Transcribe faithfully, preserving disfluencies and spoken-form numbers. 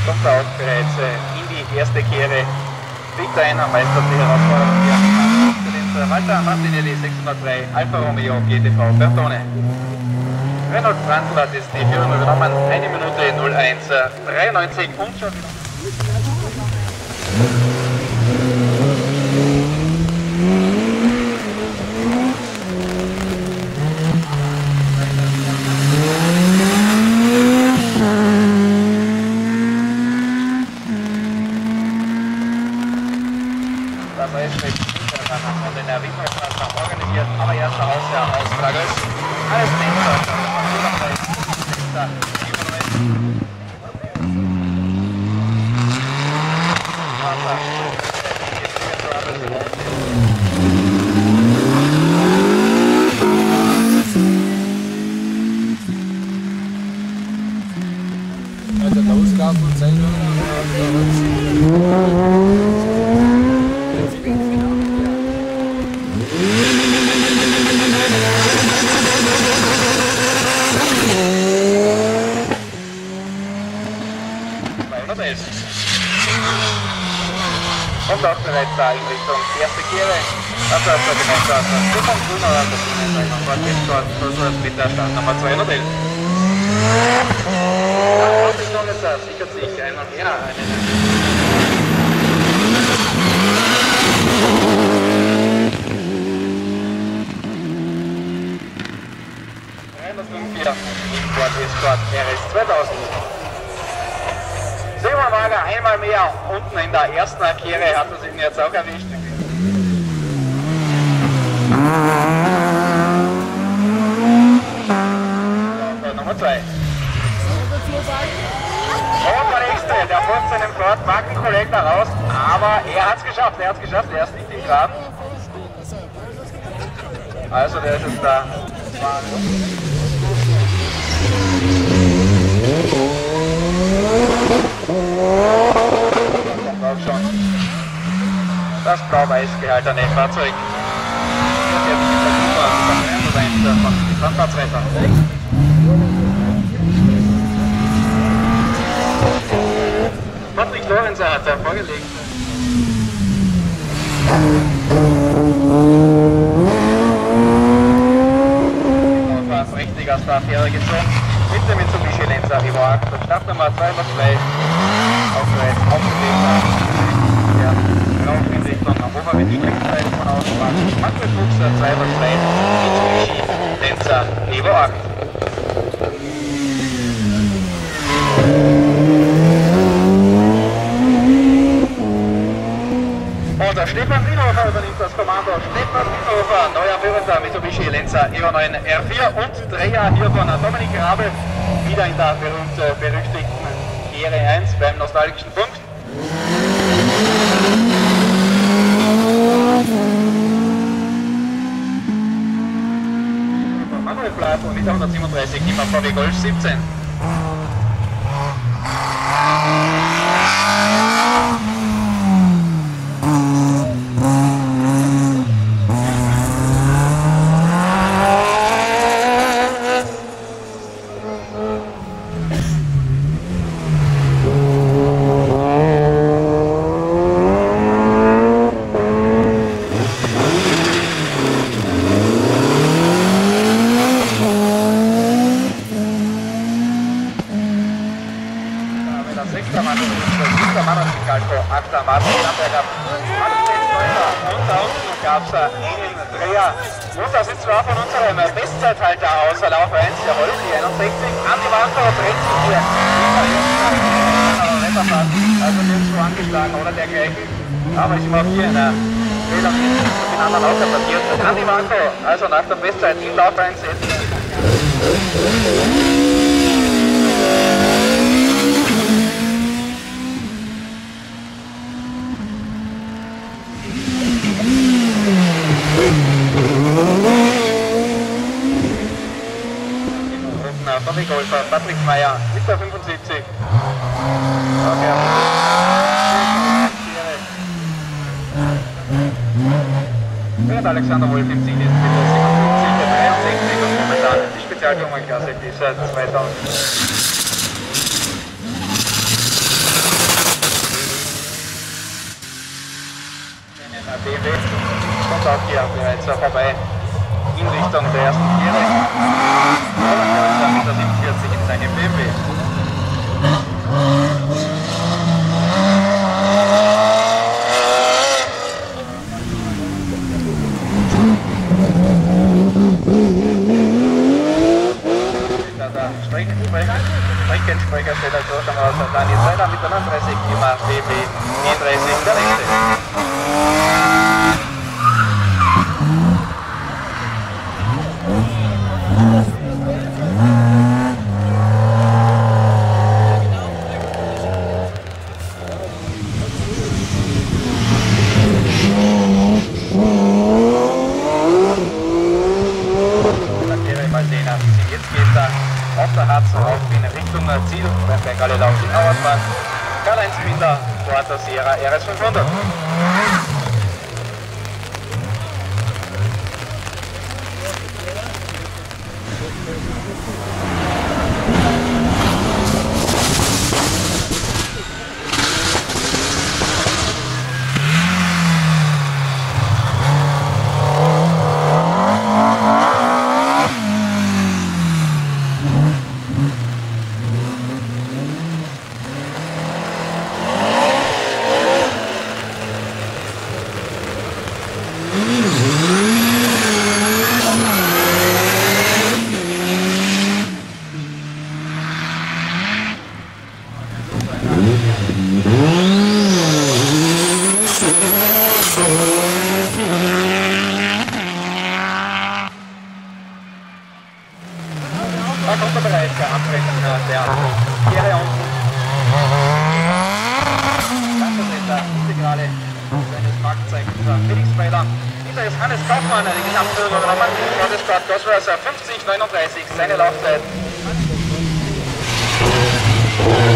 kommt er auch bereits in die erste Kehre. Biegt ein, meistert die Herausforderung hier. Walter Martinelli sechshundertdrei, Alfa Romeo G T V Bertone. Reinhold Brandl hat jetzt die Führung übernommen, eine Minute null eins dreiundneunzig und schon wieder. Das ist mit von den Weltmeisterschaften organisiert, aber erster Ausjahr aus Flagös. Alles Nächster. Also der Ausgabe von Zeitung. Und auch bereits da in Richtung erste Kehre. Also als der Gemeinschaft Stefan Grüner hat das jetzt dort mit der Startnummer zweihundertelf. Und ich noch jetzt sichert sich einmal mehr einen. dreihundertfünf im Ford Escort R S zweitausend. Simon Wager einmal mehr unten in der ersten Kehre hat er sich jetzt auch erwischt. Ja, Nummer zwei. Und der nächste, der folgt seinem Ford Markenkollektor raus, aber er hat es geschafft, er hat es geschafft, er ist nicht im Graben. Also der ist jetzt da. Das blau-weiß gehaltene Fahrzeug. Von Landfahrtsretter. Patrick Lorenzer hat er vorgelegt. Und war es richtig aus der Affäre gezogen. Mit dem Mitsubishi Lenzer Evo acht. Startnummer zweihundertzwei. Auch bereits aufgelegt. Ja, rauf in Richtung Oberwitz-Streckenseite von Autobahn. Manfred Fuchser zweihundertzwei. Mitsubishi Lenzer Evo acht. Und der Stefan Winhofer übernimmt das Kommando. Stefan Winhofer, neuer Führender Mitsubishi Lenzer Evo neun R vier und Dreher hier von Dominik Rabel. Wieder in der berühmt berüchtigten Kehre eins beim nostalgischen Punkt. Manuel Plato mit hundertsiebenunddreißig immer V W Golf siebzehn. Und das ist zwar von unserem Bestzeithalter aus Lauf eins, jawohl, die einundsechzig, an die Wand dreht sich hier. Also nirgendwo angeschlagen oder dergleichen. Aber ich mache hier eine Fehler mit den anderen auch passiert. An die Wand, also nach der Bestzeit in Lauf eins jetzt. Tommy Golfer, Patrick Meyer mit der fünfundsiebzig. Okay. Und Alexander Wolf im Ziel ist mit der siebenundfünfzig, der dreiundsechzig und momentan die Spezialklungenklasse, die seit zweitausend. ist auch hier bereits vorbei in Richtung der ersten Tiere. Mit der siebenundvierzig in seinem B M W. Streckensprecher steht also schon aus der Daniel Seiler mit der neununddreißig Komma B B neununddreißig der nächste. Jetzt geht er auf der Harz auf in Richtung Ziel beim Bergale Lauf in Auersbach. Karl-Heinz Binder, Toyota Sierra R S fünfhundert. Da kommt der Bereich der Abrechnung der Kehre unten. Ganzvertreter, Integrale seines Markenzeichens Felix Weiler. Hinter ist Hannes Kaufmann, die Gesamtführer übernommen. Gottesgott Goswasser fünfzig neununddreißig, seine Laufzeit.